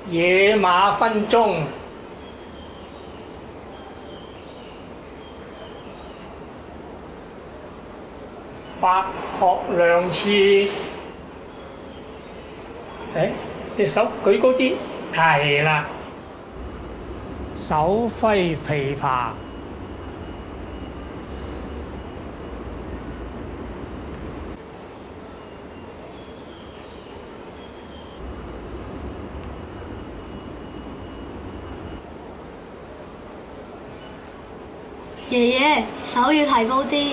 野馬分鬃，白鶴亮翅。誒，隻手舉高啲，係啦。手揮琵琶。 爺爺，手要提高啲。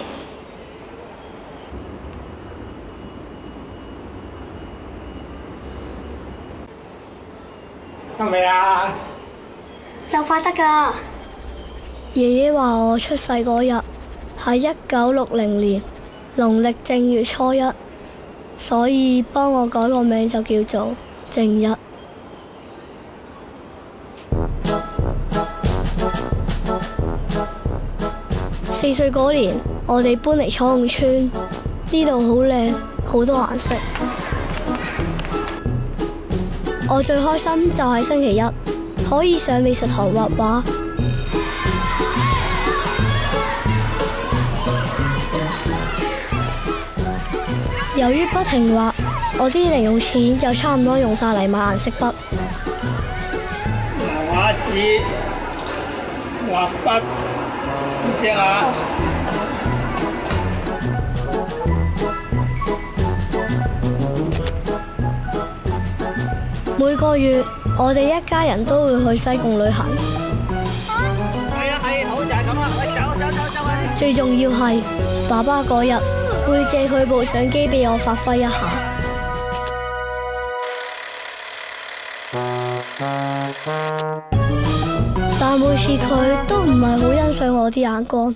得未啊？ 就快得㗎。爺爺話我出世嗰日係1960年農曆正月初一，所以幫我改個名就叫做正一。4歲嗰年，我哋搬嚟彩虹村，呢度好靚，好多顏色。我最開心就係星期一，可以上美術堂畫畫。由於不停畫，我啲零用錢就差唔多用晒嚟買顏色筆。 畫紙、畫筆。先啊！ 每個月我哋一家人都會去西貢旅行。 係啊係，好就係咁啦，走啊！ 最重要係爸爸嗰日會借佢部相機俾我發揮一下。但每次佢都唔係好欣賞我啲眼光。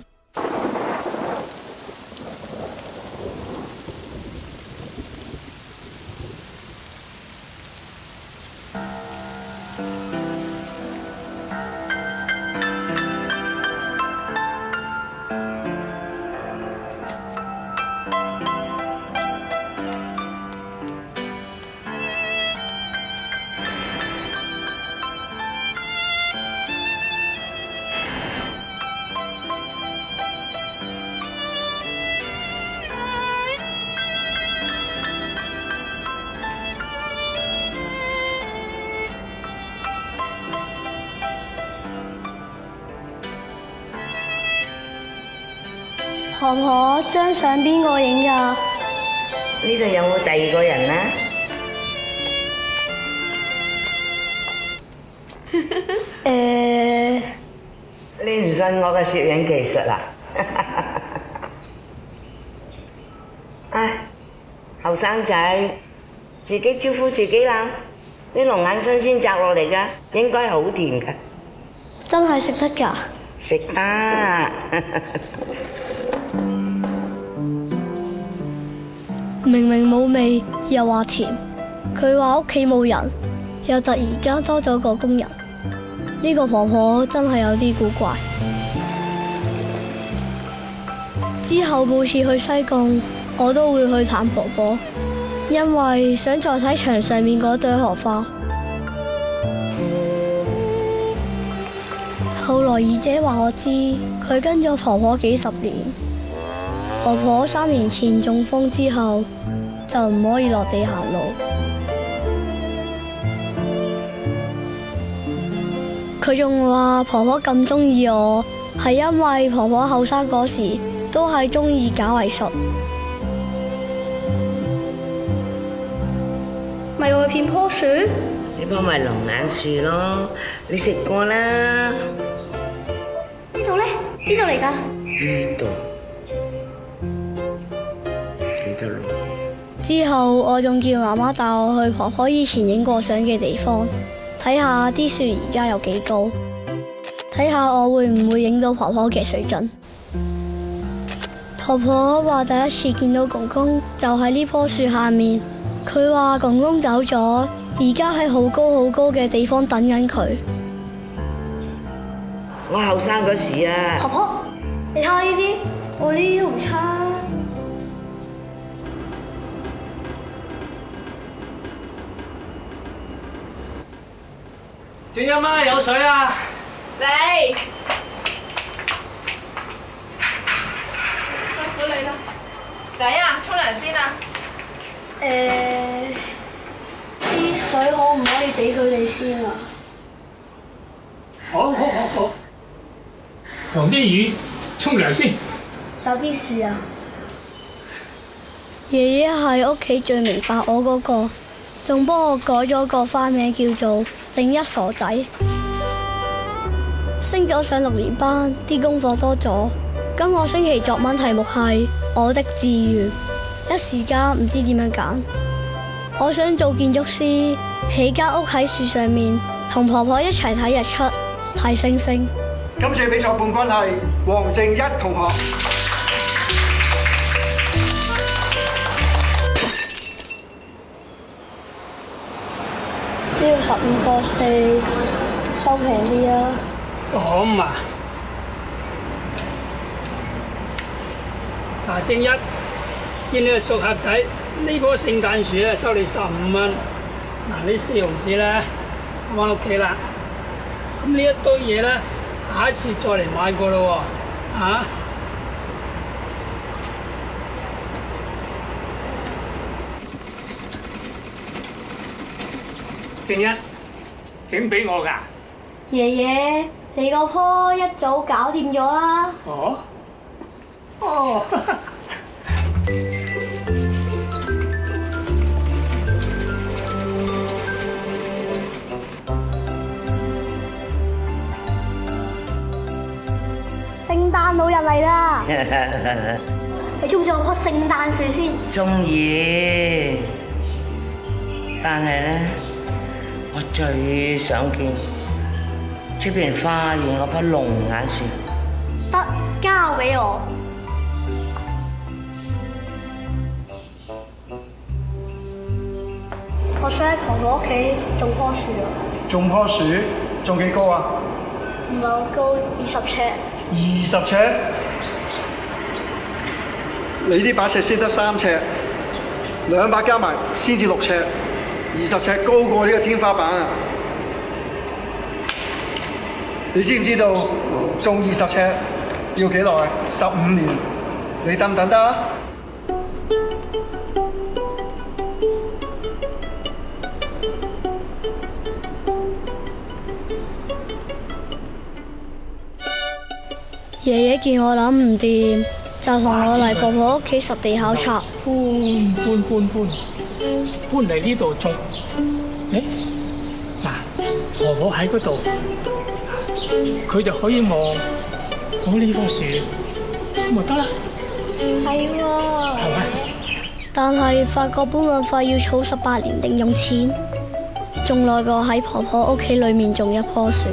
婆婆，張相邊個影㗎？ 呢度有冇第二個人啊？你唔信我嘅攝影技術啊？唉，後生仔自己招呼自己啦。啲龍眼新鮮摘落嚟㗎，應該係好甜㗎。 真係食得㗎？ 食得。 明明冇味，又話甜。佢話屋企冇人，又突然間多咗個工人。呢個婆婆真係有啲古怪。之後每次去西貢，我都會去探婆婆，因為想再睇牆上面嗰朵荷花。後來二姐話我知，佢跟咗婆婆幾十年。婆婆3年前中風之後，就唔可以落地行路。佢仲話婆婆咁鍾意我，係因為婆婆後生嗰時都係鍾意搞藝術。咪會片棵樹？ 呢棵咪龍眼樹咯，你食過啦。 呢度咧？邊度嚟㗎？ 呢度。 之後我仲叫媽媽帶我去婆婆以前影過相嘅地方，睇下啲樹而家有幾高，睇下我會唔會影到婆婆嘅水準。婆婆話第一次見到公公就喺呢棵樹下面，佢話公公走咗，而家喺好高好高嘅地方等緊佢。 我後生嗰時啊， 婆婆，你睇下呢啲，我呢啲都唔差。 正一媽有水啊！ 嚟，辛苦你啦。仔啊，沖涼先啊！ 啲水可唔可以俾佢哋先啊？ 好，同啲魚沖涼先。 有啲事啊！爺爺係屋企最明白我嗰個，仲幫我改咗個花名叫做正一傻仔。升咗上6年班，啲功課多咗。今個星期作文題目係我的志願，一時間唔知點樣揀。我想做建築師，起間屋喺樹上面，同婆婆一齊睇日出、睇星星。 今次比賽冠軍係黃正一同學。 呢度15個4，收平啲啊！ 咁啊！嗱，正一見你個熟盒仔，呢棵聖誕樹咧收你15蚊。嗱，呢4毫子咧返屋企啦。咁呢一堆嘢咧，下一次再嚟買過咯喎，嚇！正一整俾我㗎。 爺爺，你嗰棵一早搞掂咗啦。 哦。 聖誕老人嚟啦！你中唔中意棵聖誕樹先？ 中意，但係咧，我最想見出邊花園嗰棵龍眼樹。 得，交俾我。我想喺婆婆屋企種棵樹啊！ 種棵樹，種幾高啊？ 唔係好高，20尺。 20尺？你呢把尺先得3尺，2把加埋先至6尺，20尺高過呢個天花板啊！你知唔知道種20尺要幾耐？15年，你等唔等得啊？ 爺爺見我諗唔掂，就同我嚟婆婆屋企實地考察。 搬嚟呢度種。誒，嗱，婆婆喺嗰度，佢就可以望到呢棵樹，咁咪得啦。 係喎。 係咪？ 但係發覺搬運費要儲18年零用錢，仲耐過喺婆婆屋企裏面種一棵樹。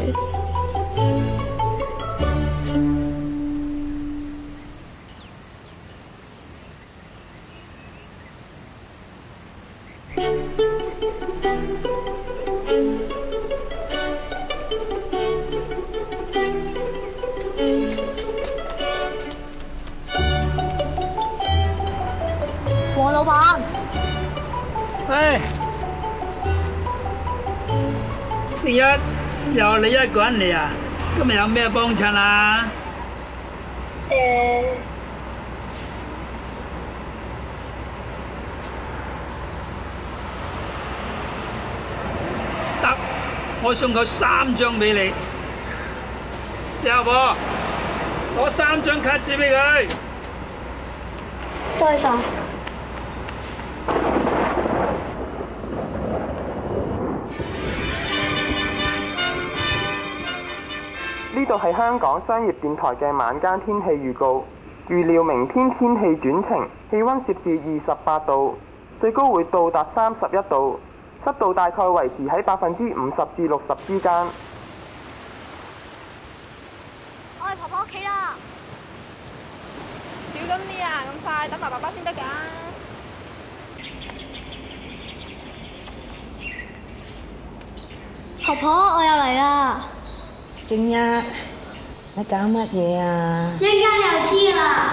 黃老闆， 喂，正一，又你一個人嚟啊？今日有咩幫襯啊？得，我送夠3張俾你。四阿婆，攞3張卡紙俾佢。 多謝晒。 呢度係香港商業電台嘅晚間天氣預告，預料明天天氣轉晴，氣温攝氏28度，最高會到達31度，濕度大概維持喺50%至60%之間。 我去婆婆屋企啦。 小心啲啊！咁快，等埋爸爸先得㗎。 婆婆，我又嚟啦。 正一，你搞乜嘢啊？ 一陣間就知啦。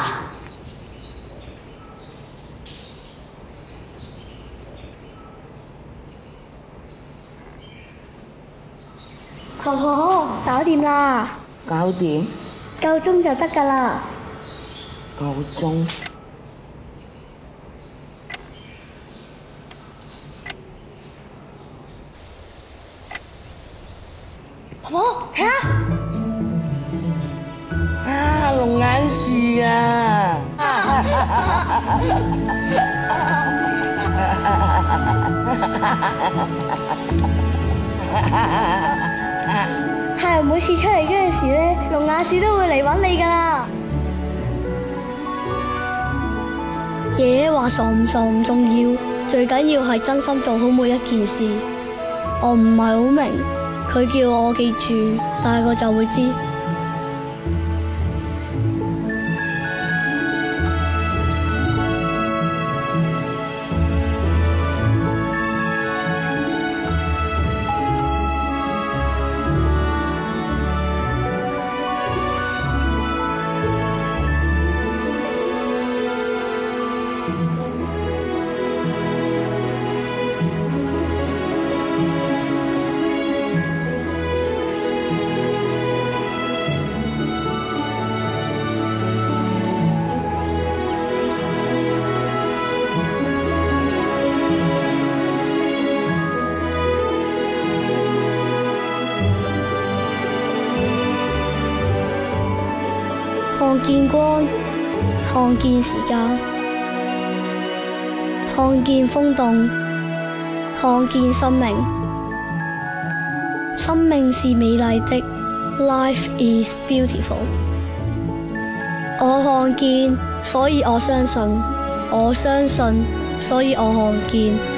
婆婆，搞掂啦！ 搞掂？ 夠鐘就得㗎啦。 夠鐘？ 婆婆，睇下。 啊，龍眼樹啊！ 太陽每次出嚟嗰陣時咧，龍眼樹都會嚟揾你㗎啦。爺爺話傻唔傻唔重要，最緊要係真心做好每一件事。我唔係好明，佢叫我記住，大個就會知。看見光，看見時間，看見風動，看見生命。生命是美麗的 ，Life is beautiful。我看見，所以我相信；我相信，所以我看見。